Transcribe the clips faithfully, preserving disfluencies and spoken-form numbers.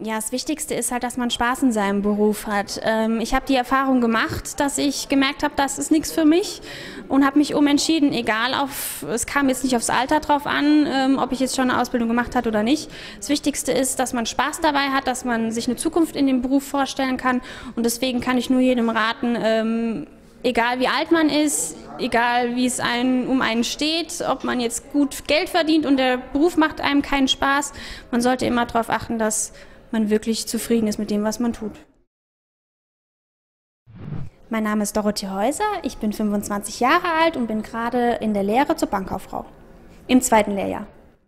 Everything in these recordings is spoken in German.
Ja, das Wichtigste ist halt, dass man Spaß in seinem Beruf hat. Ähm, ich habe die Erfahrung gemacht, dass ich gemerkt habe, das ist nichts für mich und habe mich umentschieden, egal, auf, es kam jetzt nicht aufs Alter drauf an, ähm, ob ich jetzt schon eine Ausbildung gemacht habe oder nicht. Das Wichtigste ist, dass man Spaß dabei hat, dass man sich eine Zukunft in dem Beruf vorstellen kann und deswegen kann ich nur jedem raten, ähm, egal wie alt man ist, egal wie es einen, um einen steht, ob man jetzt gut Geld verdient und der Beruf macht einem keinen Spaß, man sollte immer darauf achten, dass man wirklich zufrieden ist mit dem, was man tut. Mein Name ist Dorothee Häuser, ich bin fünfundzwanzig Jahre alt und bin gerade in der Lehre zur Bankkauffrau im zweiten Lehrjahr.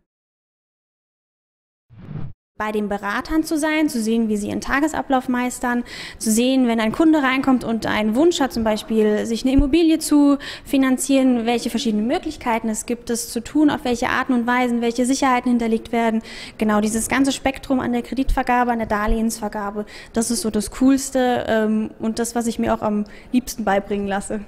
Bei den Beratern zu sein, zu sehen, wie sie ihren Tagesablauf meistern, zu sehen, wenn ein Kunde reinkommt und einen Wunsch hat, zum Beispiel sich eine Immobilie zu finanzieren, welche verschiedenen Möglichkeiten es gibt, das zu tun, auf welche Arten und Weisen, welche Sicherheiten hinterlegt werden. Genau dieses ganze Spektrum an der Kreditvergabe, an der Darlehensvergabe, das ist so das Coolste ähm, und das, was ich mir auch am liebsten beibringen lasse.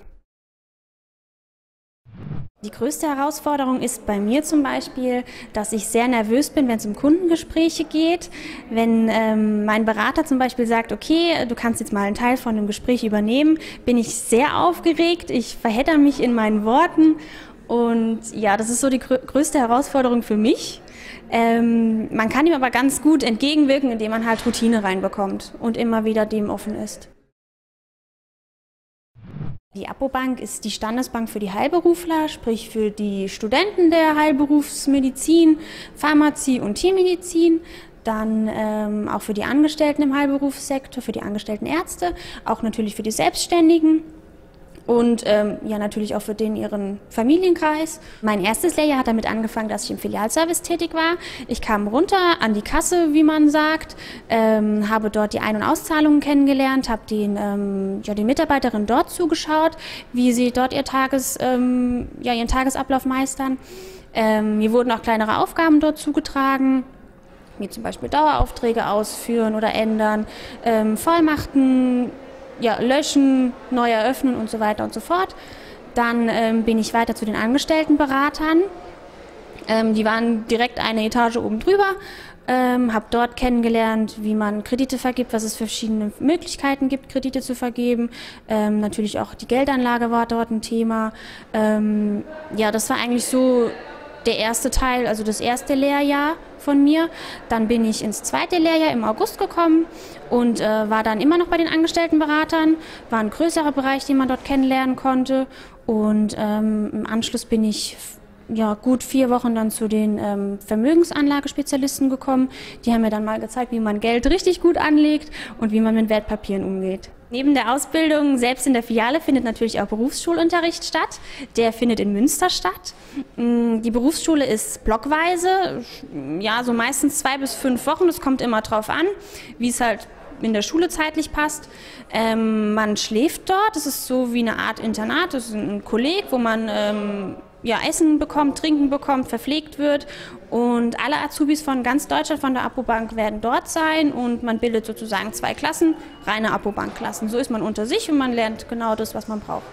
Die größte Herausforderung ist bei mir zum Beispiel, dass ich sehr nervös bin, wenn es um Kundengespräche geht. Wenn ähm, mein Berater zum Beispiel sagt, okay, du kannst jetzt mal einen Teil von dem Gespräch übernehmen, bin ich sehr aufgeregt, ich verhedder mich in meinen Worten und ja, das ist so die grö- größte Herausforderung für mich. Ähm, man kann ihm aber ganz gut entgegenwirken, indem man halt Routine reinbekommt und immer wieder dem offen ist. Die Apobank ist die Standesbank für die Heilberufler, sprich für die Studenten der Heilberufsmedizin, Pharmazie und Tiermedizin, dann ähm, auch für die Angestellten im Heilberufssektor, für die angestellten Ärzte, auch natürlich für die Selbstständigen und ähm, ja natürlich auch für den ihren Familienkreis. Mein erstes Lehrjahr hat damit angefangen, dass ich im Filialservice tätig war. Ich kam runter an die Kasse, wie man sagt, ähm, habe dort die Ein- und Auszahlungen kennengelernt, habe den, ähm, ja, den Mitarbeiterinnen dort zugeschaut, wie sie dort ihr Tages, ähm, ja, ihren Tagesablauf meistern. Ähm, mir wurden auch kleinere Aufgaben dort zugetragen, wie zum Beispiel Daueraufträge ausführen oder ändern, ähm, Vollmachten, ja, löschen, neu eröffnen und so weiter und so fort. Dann ähm, bin ich weiter zu den Angestelltenberatern. Ähm, die waren direkt eine Etage oben drüber. Ähm, habe dort kennengelernt, wie man Kredite vergibt, was es für verschiedene Möglichkeiten gibt, Kredite zu vergeben. Ähm, natürlich auch die Geldanlage war dort ein Thema. Ähm, ja, das war eigentlich so der erste Teil, also das erste Lehrjahr von mir. Dann bin ich ins zweite Lehrjahr im August gekommen und äh, war dann immer noch bei den Angestelltenberatern. War ein größerer Bereich, den man dort kennenlernen konnte. Und ähm, im Anschluss bin ich ja, gut vier Wochen dann zu den ähm, Vermögensanlagespezialisten gekommen. Die haben mir dann mal gezeigt, wie man Geld richtig gut anlegt und wie man mit Wertpapieren umgeht. Neben der Ausbildung selbst in der Filiale findet natürlich auch Berufsschulunterricht statt. Der findet in Münster statt. Die Berufsschule ist blockweise, ja, so meistens zwei bis fünf Wochen. Das kommt immer drauf an, wie es halt in der Schule zeitlich passt. Ähm, man schläft dort. Das ist so wie eine Art Internat. Das ist ein Kolleg, wo man ähm, ja, Essen bekommt, Trinken bekommt, verpflegt wird. Und alle Azubis von ganz Deutschland von der Apobank werden dort sein und man bildet sozusagen zwei Klassen, reine Apobank-Klassen. So ist man unter sich und man lernt genau das, was man braucht.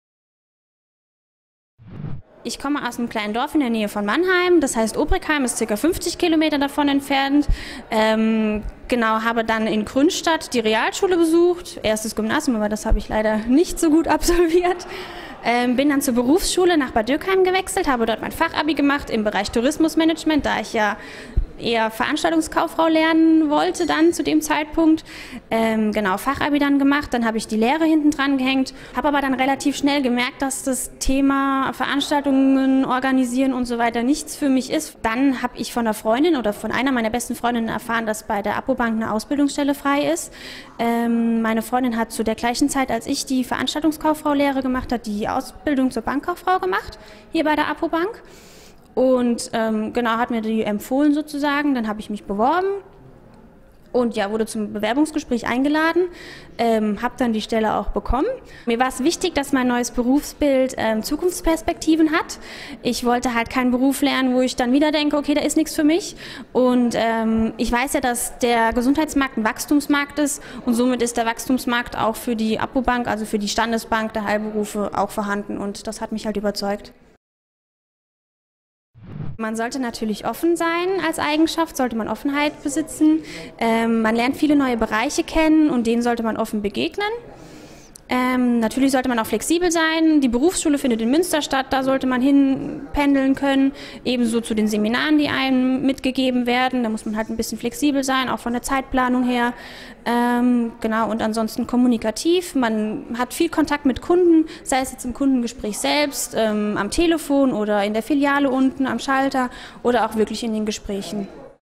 Ich komme aus einem kleinen Dorf in der Nähe von Mannheim, das heißt Obrigheim ist ca. fünfzig Kilometer davon entfernt. Ähm, genau, habe dann in Grünstadt die Realschule besucht, erstes Gymnasium, aber das habe ich leider nicht so gut absolviert. Ähm, bin dann zur Berufsschule nach Bad Dürkheim gewechselt, habe dort mein Fachabi gemacht im Bereich Tourismusmanagement, da ich ja eher Veranstaltungskauffrau lernen wollte dann zu dem Zeitpunkt. Ähm, genau, Fachabi dann gemacht, dann habe ich die Lehre hinten dran gehängt, habe aber dann relativ schnell gemerkt, dass das Thema Veranstaltungen organisieren und so weiter nichts für mich ist. Dann habe ich von einer Freundin oder von einer meiner besten Freundinnen erfahren, dass bei der Apobank eine Ausbildungsstelle frei ist. Ähm, meine Freundin hat zu der gleichen Zeit, als ich die Veranstaltungskauffrau-Lehre gemacht habe, die Ausbildung zur Bankkauffrau gemacht, hier bei der Apobank. Und ähm, genau, hat mir die empfohlen sozusagen, dann habe ich mich beworben und ja, wurde zum Bewerbungsgespräch eingeladen, ähm, habe dann die Stelle auch bekommen. Mir war es wichtig, dass mein neues Berufsbild ähm, Zukunftsperspektiven hat. Ich wollte halt keinen Beruf lernen, wo ich dann wieder denke, okay, da ist nichts für mich. Und ähm, ich weiß ja, dass der Gesundheitsmarkt ein Wachstumsmarkt ist und somit ist der Wachstumsmarkt auch für die Apobank, also für die Standesbank der Heilberufe auch vorhanden und das hat mich halt überzeugt. Man sollte natürlich offen sein als Eigenschaft, sollte man Offenheit besitzen. Ähm, man lernt viele neue Bereiche kennen und denen sollte man offen begegnen. Ähm, natürlich sollte man auch flexibel sein. Die Berufsschule findet in Münster statt, da sollte man hinpendeln können. Ebenso zu den Seminaren, die einem mitgegeben werden. Da muss man halt ein bisschen flexibel sein, auch von der Zeitplanung her. Ähm, genau, und ansonsten kommunikativ. Man hat viel Kontakt mit Kunden, sei es jetzt im Kundengespräch selbst, ähm, am Telefon oder in der Filiale unten am Schalter oder auch wirklich in den Gesprächen.